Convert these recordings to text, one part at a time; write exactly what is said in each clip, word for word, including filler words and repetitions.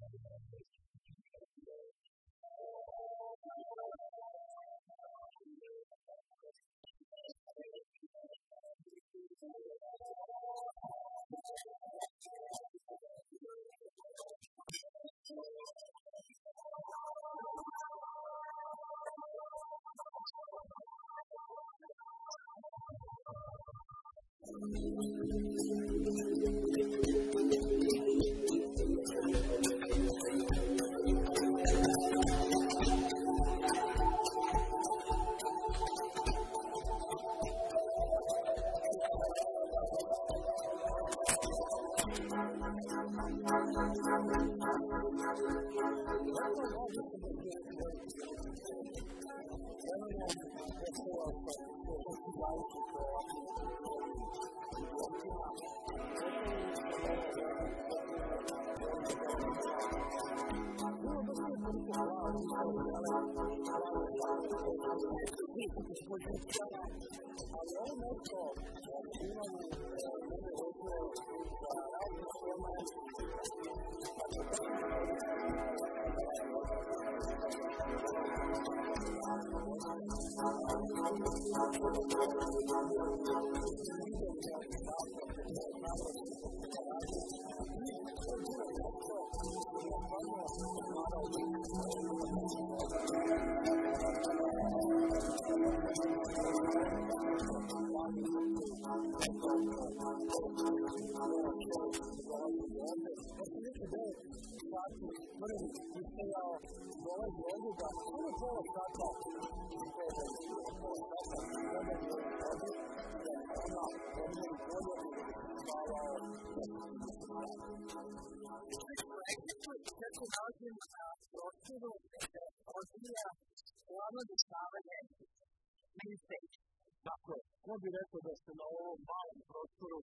Dakle, ko bi rekao da se na ovom malom prostoru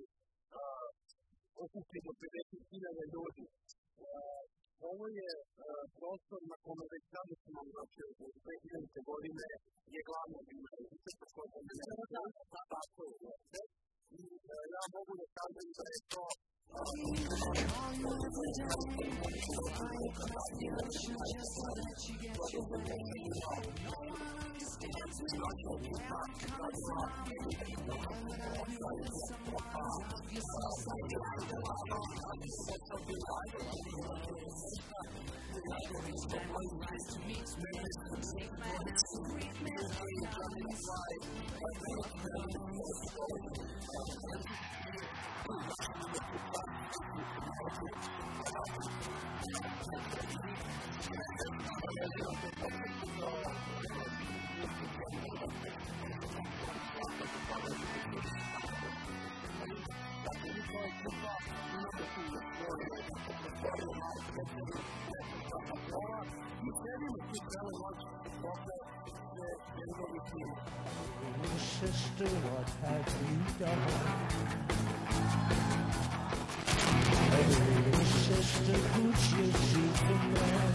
okupi do pedeset hiljada ljudi. Ovo je prostor na kome već zamislimo, znači u dve hiljadite godine je glavno gimnazijska koja se ne da tako je. I ja mogu da kažem da je to Sister, what have you done? Hey, sister, could you see the man?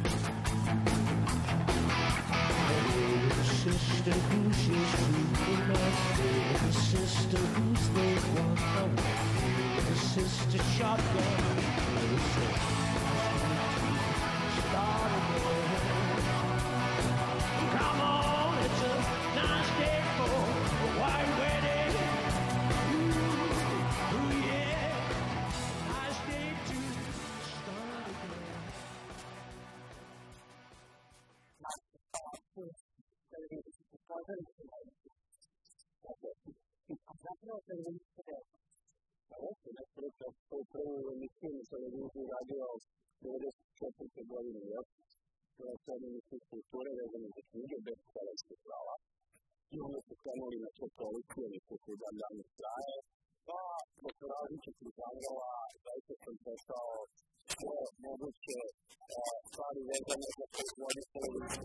Hey, sister, who's your Superman? Hey, sister, who's the one I want? Hey, sister, shotgun. Hey, sister, start again. Come on, it's a nice day for a white wedding. Ooh, ooh, yeah, nice day to start again. Zapravo se ne misle, ovo se ne sreća u prvu emisiju na televiziji radio devedeset četvrte godine, jel? To je sad emisiju kulture vezane za knjige, bez selekske prava. I onda su krenuli na to policije, nešto koji dan danas traje. Pa, dok različitih žanrova, zaista sam prešao sve moguće stvari vezane za proizvodnje televizije.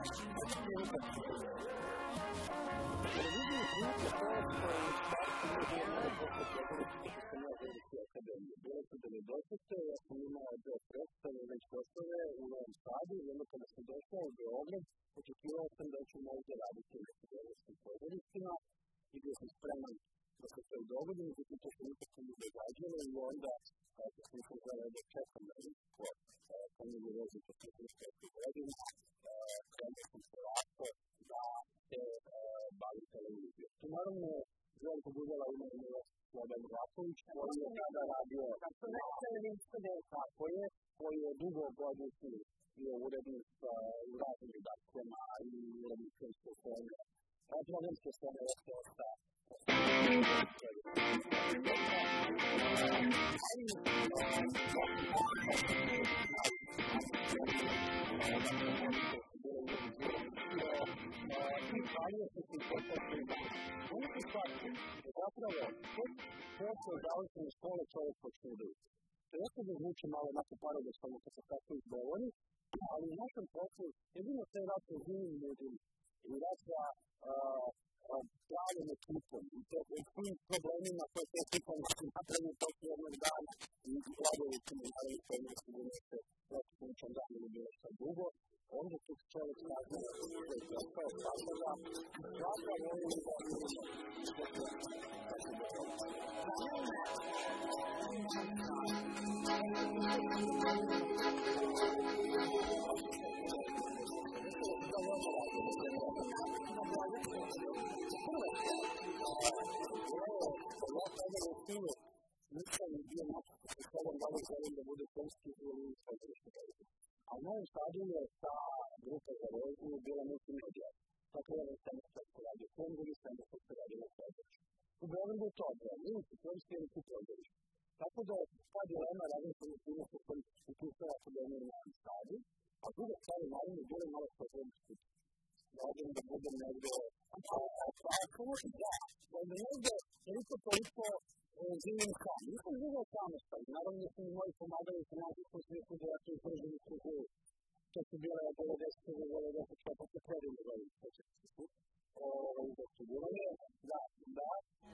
Televiziju snimke to je što je starci ljudi imali posle Četvrti što sam ja Veliki akademije. Bilo su devedesete, ja sam imao dve predstave već gotove u Novom Sadu i onda kada sam došao u Beograd, očekivao sam da ću možda raditi u nekim beogradskim pozornicima i bio sam spreman da se to i dogodi, međutim to što nikad se mi događalo i onda kako sam sam želeo da čekam da nekako zanimljivu vezu po četrdeset godina, krenuo sam polako da se bavim televizijom. Tu naravno Željko Budala ima ime Slobodan Vlaković, koji je tada radio na televizijskom tako je, koji je dugo godinski bio urednik u raznim redakcijama i urednik filmske scene. Filmske scene je sve ostao. I hvalio se ti početni dan. Oni su shvatili da zapravo tek posle završene škole čovjek počne ljudi. To jeste da zvuči malo onako paradoksalno kad se tako izgovori, ali u našem poslu jedino se je rad sa živim ljudima i rad sa pravim ekipom i svim problemima koje se ekipom napravimo toliko jednog dana i gladovićima i naravno koje ne su bilo se protičničan dan ili bilo što drugo, onda tu čovjek nađe da se zapravo tako da zapravo volim da ljudima ja sada u stilu nisam bio način da se sedam dana želim da bude filmski ili svojstvenih televizija. A u Novom Sadu je ta grupa za režiju bila multimedija. Tako je jedan sam što se radi u film, drugi sam što se radi na području. U Beogradu je to odbrano, ili su filmski ili su području. Tako da ta dilema radim sam u filmu što sam upisao akademiju u Novom Sadu, a druga stvar je naravno bilo malo području. Radim da budem negde, a kako da, da je negde toliko toliko živim sam. Nisam živio samostalno, naravno da su mi moji pomagali u finansijskom smislu da ja tu izbržim u kulturu. To su bile devedeset do devedeset četvrte godine godine početnici. Ovo za studiranje, da, da.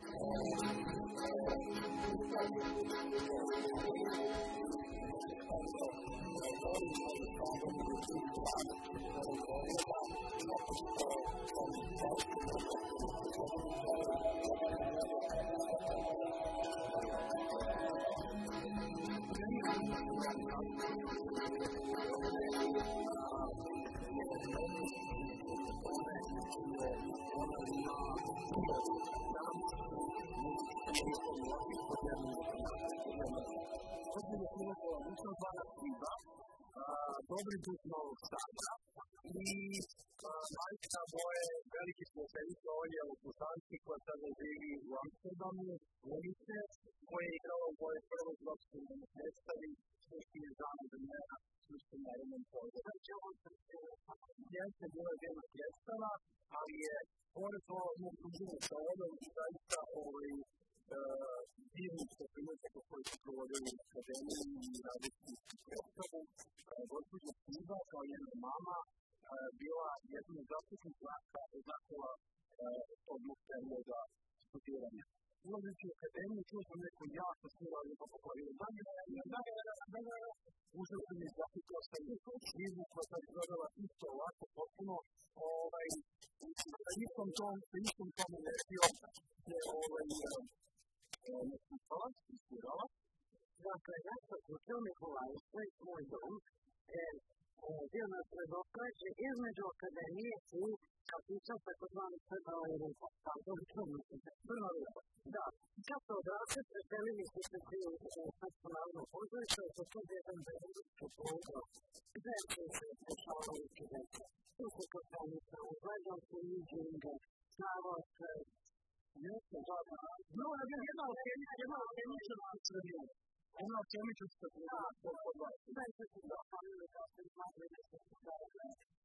Dobri put Novog Sada i majka moje velike prijateljice Olja Lupusanski koja sada živi u Amsterdamu, Ulice, koja je igrala u mojoj prvoj profesionalnoj predstavi Sluškinje Žana Demera, Sluškinje na jednom području. Jeste bila jedna predstava, ali je pored ovog mog druženja sa Oljom zaista divnih doprinosaka koji su provodili u akademiji i raditi predstavu. Gospođa Siva, kao njena mama, bila jedna od zaštitnih znakova tog perioda studiranja. Ulazeći u akademiju, čuo sam neko jako sila ali pa pokorio. Ušao sam iz zaštitila sam knjigu koja sam izgledala isto ovako potpuno sa istom tom, sa istom tom energijom se napisala, inspirala. Dakle, ja sam učeo Mikolajstvo i svoj dom, bio nas predokreće između akademije i kapića takozvani Crnava i Rupa. Tako je to mislim. Crnava i Rupa. Da. Kad se odrasli, preselili su se svi u Srpsko narodno pozorište, to su jedan veliki program. Gde su se dešavali studenti? Tu su Kostanica, u Zaglavku, Iđinga, Savoce. Jeste, da, da. No, jedna od temića, jedna od temića na Srbiju. Ona od temića se da, to je od vas. Da, i se su da, famili kao se smatri nešto su da, da.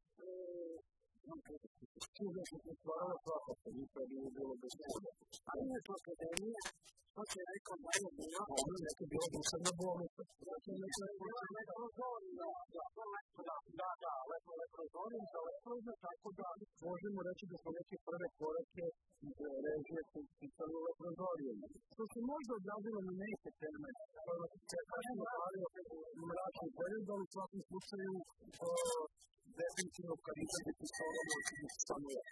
Čudo što se stvarala svaka se, nikad nije bilo bez čuda. Ali je to akademija, to se je rekao da je bila, a ono neka bila duševna bolnica. Znači, neka je bila leprozorija, da, da, da, leprozorija za leproza, tako da možemo reći da smo neke prve korake iz režije su pisali u leprozorijom. Što se možda odrazilo na neke teme, koje se kažemo pravio u mračnom periodu, ali u svakom slučaju definitivno kad izađe pistola može biti samo ja.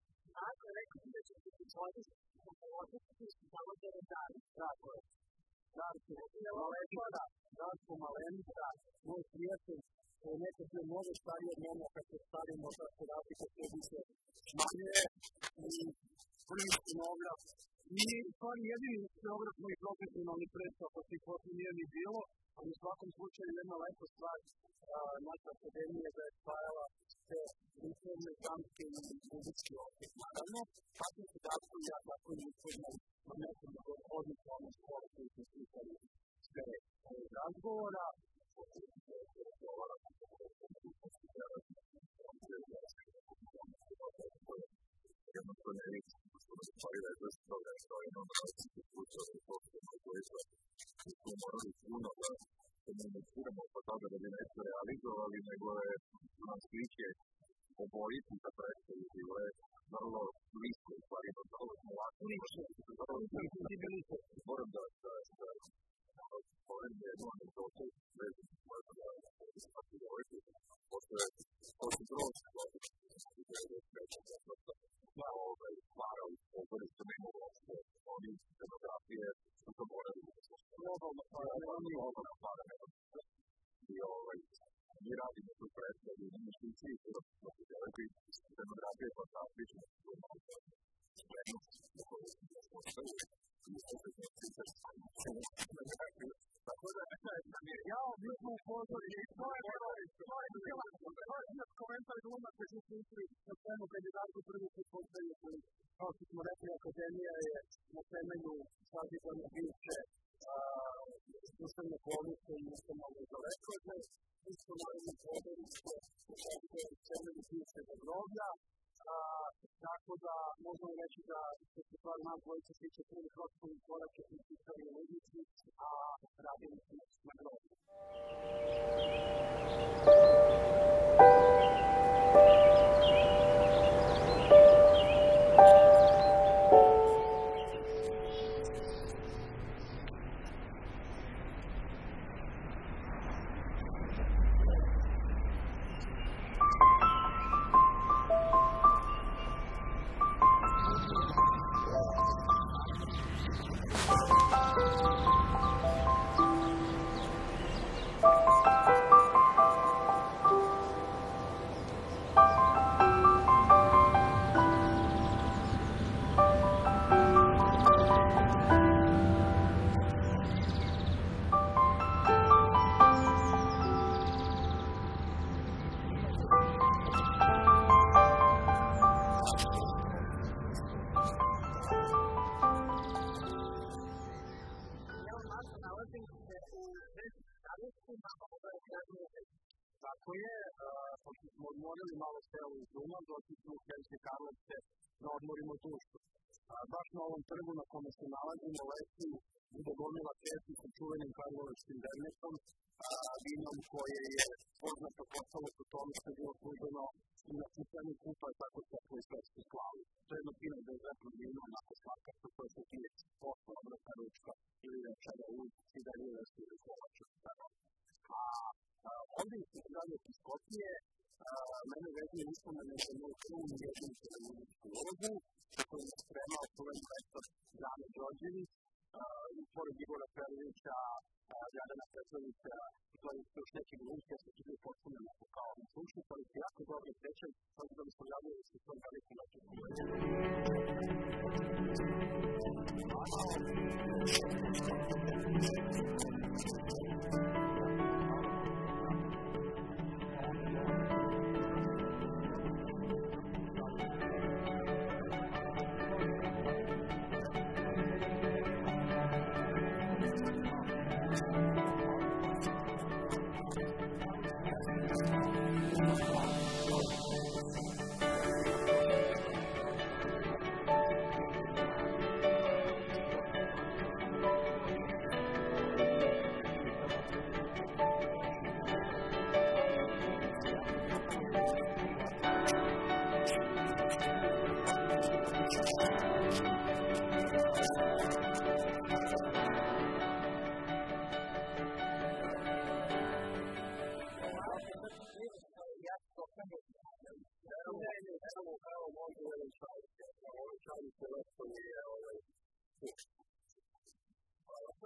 Ako je rekao da će biti odličiti, odličiti su samo devet dana, tako je. Darko Malenica, Darko Malenica, moj prijatelj, koji je nekad bio mnogo stariji od mene, kad se stavimo tako razlika sve više smanjuje i prvi scenograf. I stvari jedini scenograf mojih profesionalnih predstava, pa svih posle nije ni bilo, ali u svakom slučaju jedna lepa stvar naša akademija da je stvarala sve likovne, dramske i muzičke opet. Naravno, tako se Darko i ja tako i upoznali na nekom odličnom ono škole koji smo slušali sve ovih razgovora. Jednostavno je nič, što me stvari da je dosta toga što je jednom različiti slučaj i posebno koji su smo morali puno da komuniciramo oko toga da bi nešto realizovali, nego je nam slike obojiti za predstavu bilo je vrlo blisko u stvari, vrlo smo lako lično, vrlo blisko. Moram da povem jednu anegdotu vezanu s mojom da svaki dovojku, pošto je groz da ovaj para u pogore što nema uopšte, oni scenografije su to morali da se globalno para, globalno para nema i ovaj, mi radimo tu predstavu i nešto i svi što smo se delati, scenografije je fantastična, što je malo spremnost na koju smo stavili i što se znači da tako da ja odlično upozorim i to je to je bila komentar gluma koji su učili na temu kad je Darko prvi put postavio koji, kao što smo rekli, akademija je na temelju sadržanja bivše društvene bolnice i nešto malo daleko od nje. Isto moramo podeliti što je temelju bivše groblja. Tako da možemo reći da se se stvar nas dvojica tiče prvi kročkovih korake u istoriji ludnici, a radimo se na groblju. Tako je, pošto smo odmorili malo selo iz Duma, došli smo u Sremske Karlovce da odmorimo dušu. Baš na ovom trgu na kome se nalazimo leti bude gomila pesmi sa čuvenim karlovačkim dernekom, vinom koje je poznato postalo po tome što je bilo služeno i na pitanju kupa tako teklo i svetsku slavu. To je jedno fino da je zapravo vino onako slatkasto koje se pije posla, obrata ručka ili večera u i dalje vestu ili kolača. Ovdje su dalje Piskopije, mene vezuje uspomene za moj krun i jedinicu na muzičku lozu, koji je spremao čuven lektor Zane Đorđević, i pored Igora Perlića, Jadana Petrovića, i to je još neki glumci, ja sam tu bio potpuno neko kao na slušnicu, ali se jako dobro sećam, tako da mi smo javljali da se to veliko način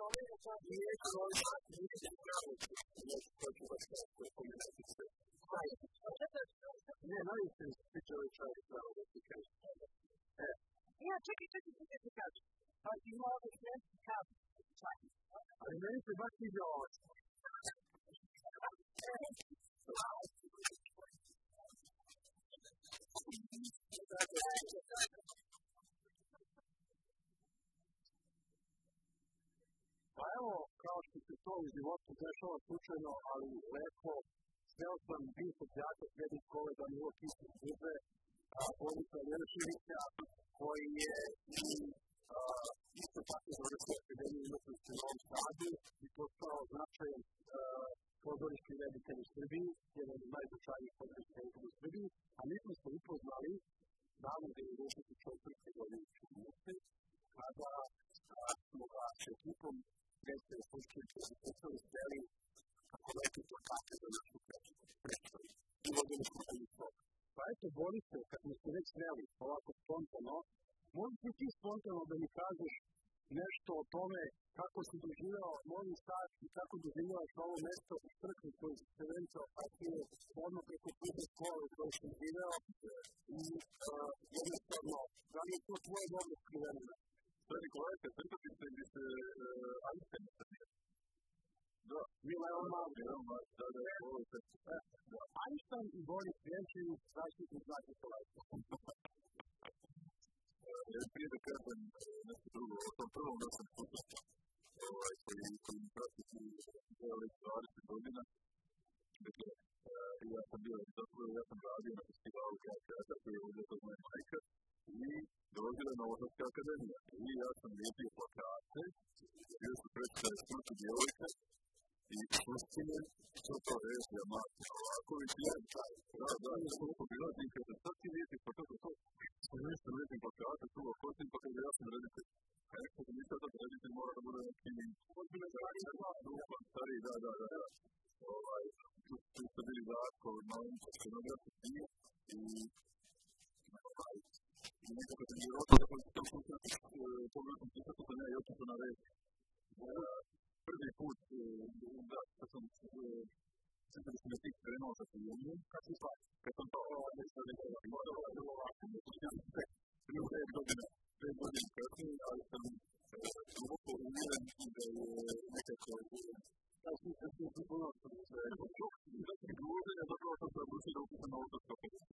neću ovaj način, neću praviti, neću hoću vas nešto pomenati sve. Ne, najviše mi se tiče ovaj čovjek pravo da ti kažeš. Ja, čekaj, čekaj, čekaj ti kažem. Pa ima ovdje sredski kazu. Čakaj. Ali meni se baš ide ovo. Pa evo, kao što se to u životu dešava slučajno, ali lepo, sreo sam bivšeg đaka srednje škole Danilo Kišić Burze, Borisa Jeleševića, koji je i isto tako završio Akademiju umetnosti u Novom Sadu i postao značajan pozorišni reditelj u Srbiji, jedan od najznačajnijih pozorišnih reditelja u Srbiji, a mi smo se upoznali davno devedeset četvrte godine činjenice, kada smo ga s ekipom Vesne Sluškivića i Sluškivića sreli kako neki plakate za našu predstavu i vodili smo za njih toga. Pa eto, Borise, kad smo se već sreli ovako spontano, možeš li ti spontano da mi kažeš nešto o tome kako si doživao Novi Sad i kako doživavaš ovo mesto u crkvi koju si se vencao partije odmah preko puta škole u kojoj sam živeo i jednostavno, da li je to tvoje dobro skriveno? Stvari gledajte, crkvice gdje se Einstein sadnije. Da, Milan Mavri, da, da, ovo se... Einstein i Boris Jelešević zaštitni znaki Hrvatske. Ja prije da kažem nešto drugo, o tom prvom da sam slušao, koji mi praktički deo dvadeset godina. Dakle, ja sam bio, zapravo ja sam radio na festivalu teatra koji je ovdje od moje majka i dolazila je Novosadska akademija. I ja sam lijepio plakate, bio su predstave Stručne djevojke i Šustine, što to režija Martin Novaković i ja im taj. Da, da, ja sam oko bilazi i kada sad ti lijepiš, pa kako to? Što nešto lijepim plakate, tu ga kosim, pa kada ja sam reditelj. A nekako da nisam da reditelj mora da bude neki stariji, da, da, da, da. Tu ste bili Darko, Malinko, scenografi svi i i nekako da mi je roto, dakle, to sam pogledam pisati sam ja i očito na reći. Prvi put, da, kad sam sjećali sam da tih krenuo sa filmom, kad sam pa, kad sam to nešto rekao, moralo je bilo ovako, to sam tek prije pet godina, pet godina kasnije, ali sam duboko uvjeren da je nekako da sam se sve zbunao što mi se rekao, da sam uvjeren, zapravo sam se odlučio da upisam na Novosadsko akademiju.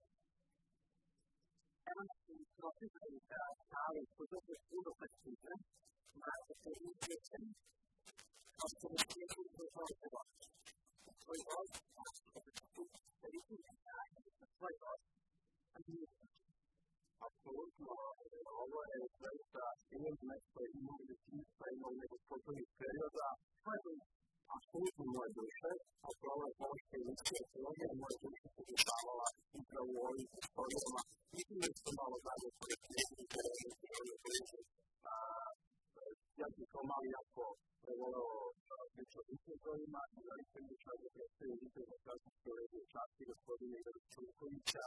Evo nas u propisani ali što se puno predstavlja, mrate se i sjećam, kao što ne sjećam do svoj seba. Svoj voz, što se tu ritim na svoj voz, a nije. Apsolutno, ovo je zaista jedan mesto i mogu da ti pa imao nekog poslednjih perioda. To je apsolutno moje duše, a pravo je pošto i učinje teologija, moja duša se dešavala upravo u ovim istorijama. Mislim da sam malo dalje pored nekih teorije teorije priče. Ja sam kao mali jako prevoleo priču o izazovima i zaista mi čak da predstavim izazov kasnih teorije časti gospodine Igora Čulkovića.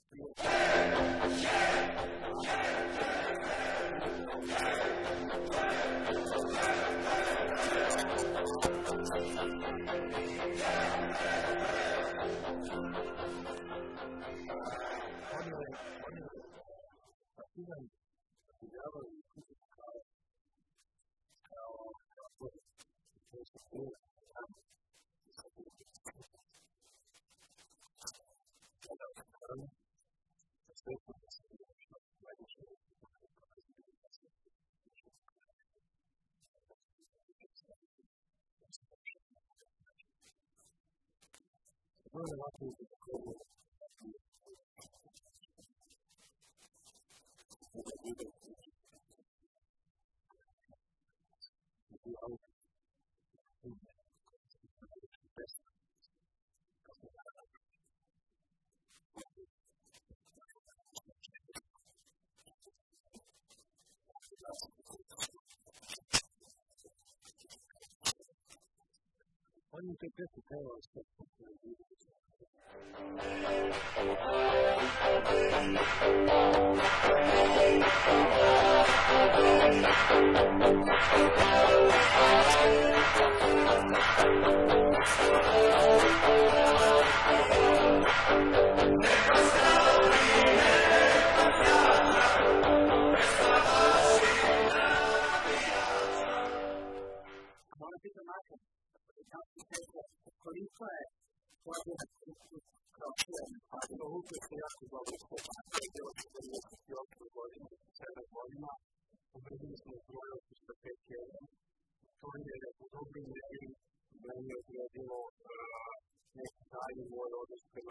Partizan izjavao i kuću kao kao kako je se bilo tamo kada je naravno da sve to da se bilo što najviše to je ovako izgleda On you take this to tell us that Thank you. pojedine kao cijene, ali da Luka se jako dobro spočne, to je bilo četrdeset osam godina, sedam godina, pobedili smo u Trojevcu sa pet jedan, to je u dobrim meri meni je odredilo neki dalji moj odnos prema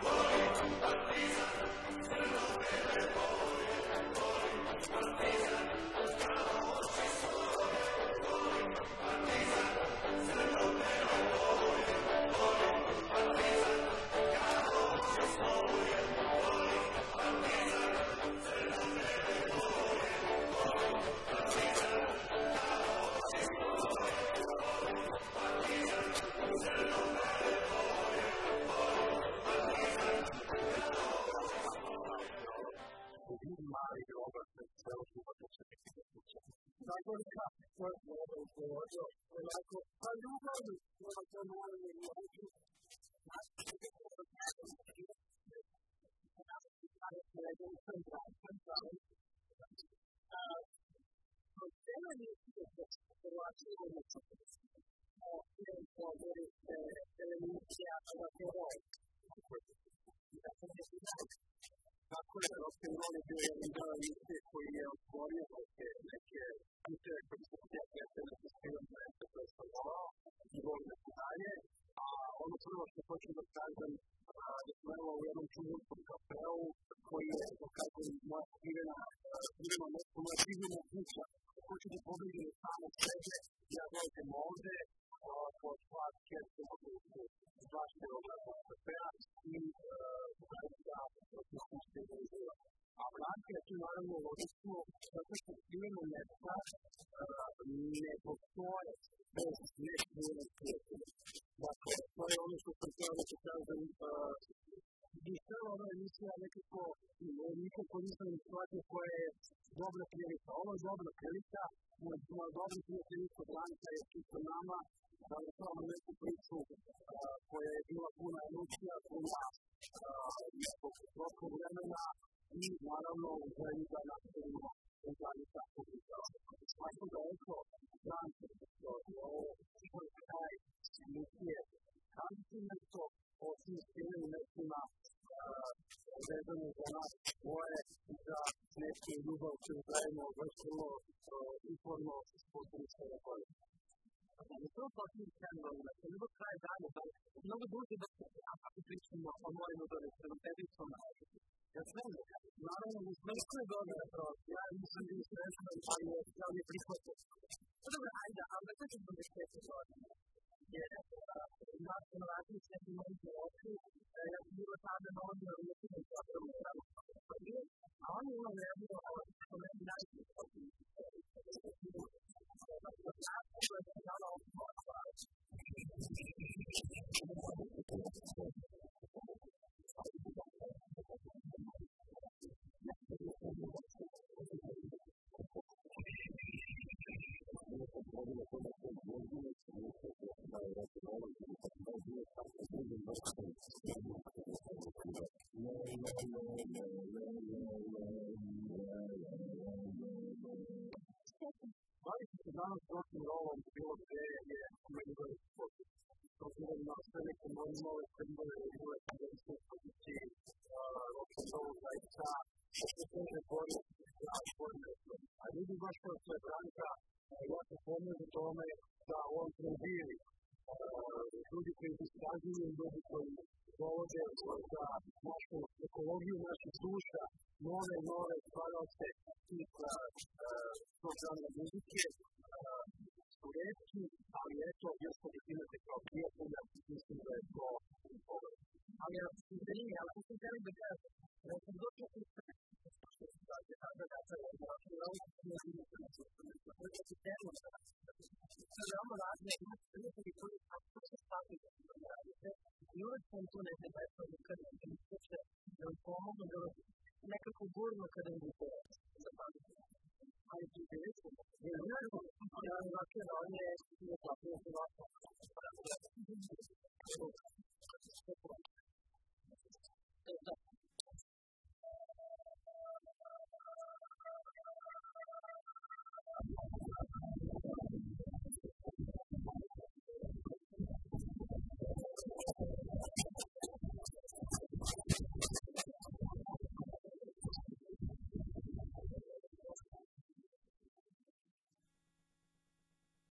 mali grobar pred celo života će biti da sluča. Tako da kako to je dobro ugovorio, onako, pa ljubavi, ono to moramo i moći, znači će biti dobro nekako na život, onako će sada sledom sam pravi, sam pravi. Problema nije što se situacija na četvrti. Ovdje govorite emisija rock'n'roll. Tako da se znači. Tako je, rock'n'roll je bio jedan deo emisije koji je otvorio neke puteve koji su prijateljate na festivalu mesta koje sam volao i volim da se dalje. A ono prvo što hoću da kažem, da smo evo u jednom čuvunskom kafeu koji je, da kažem, moja skrivena, skriveno mesto, moja skrivena kuća. Hoću da pobeđem samo sebe, ja dođem ovde, pod slatke, zašte odlaznog kafea i zaista napušten da uživa. A Blanka je tu naravno logično, zato što skriveno mesta ne postoje bez neškrivenog prijatelja. Dakle, to je ono što sam htio da ću kažem, i cijela ova emisija nekako, nikako nisam shvatio koja je dobra prilika. Ovo je dobra prilika, moja dobra prijateljica Blanka je tu sa nama, da rešavamo neku priču koja je bila puna emocija, puna nekog prošlog vremena i naravno u želji da nastavimo u dalje tako pričao. Tako da eto, Blanka, ovo je kraj emisije. Kaži ti nešto o tim stilnim mestima vezano za nas svoje i za neku ljubav koju dajemo vrstilo uporno sposobno sve na bolje. Ne samo posljednji scenovi, dakle, nego kraj dana, da mnogo duže da se ako pričamo o mojim udovim prema tebi i svom narodu. Ja sve ne kažem, naravno, u smislu je dobro, ja nisam bio srećan, ali je htio mi prihvatio. Pa dobro, ajde, ali da kažem do deset godina. Jer ja sam radio s nekim mojim životu, ja sam bila tada na odmah u nekim zapravo pravo prvi, a on je imao jedno što meni najbolje posljednje. Baviti se danas rock'n'rollom bilo gde je meni dobro sposobno. S obzirom na sve neke moje nove trendove i uvek kada su u poziciji rock'n'rollu zaista što se ne bori na svoje mesto. A ljudi baš kao što je Branka, ja se pomenu tome da on tranziri. Ljudi koji istražuju, ljudi koji dovode za našu ekologiju, naših duša, nove, nove stvaralce tih tog žanra muzike su retki, ali eto, još kad ih imate kao prijatelja, mislim da je to ovo. Ali ja sam izvinio, ali sam želim da kažem, da sam došao u sve, što se kaže, kada da sam je došao, da ovo sam izvinio, da sam izvinio, da sam izvinio, to je ono razne, imate prijatelji koji sam sve stavili da se to radite i uvek sam tu neke mesto kada mi se da vam pomogu da vas nekako burno kada mi se zapamite. Ali ti se reći, jer naravno, jedan rock'n'roll je